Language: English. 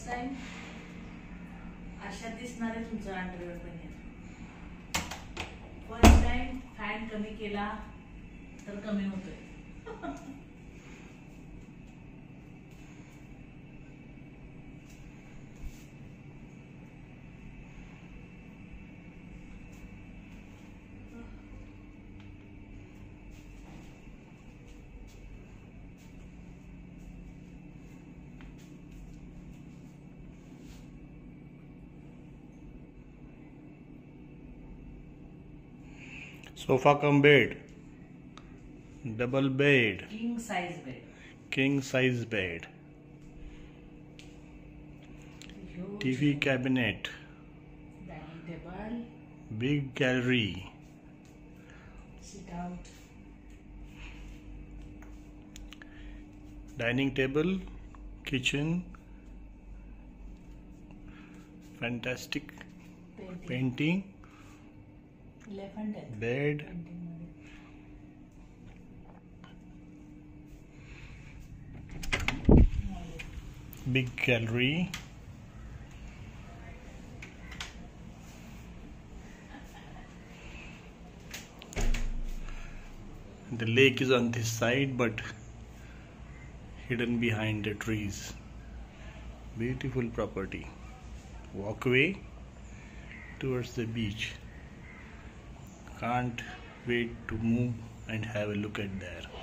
Time अशा दिसणारे तुमचं अंडरवेअर बनियन. फर्स्ट टाइम फॅन कमी केला तर कमी होतोय. Sofa cum bed, double bed, king size bed, king size bed, TV cabinet, dining table, big gallery, sit out, dining table, kitchen, fantastic painting, bed, big gallery, the lake is on this side but hidden behind the trees. Beautiful property. Walkway towards the beach. Can't wait to move and have a look at there.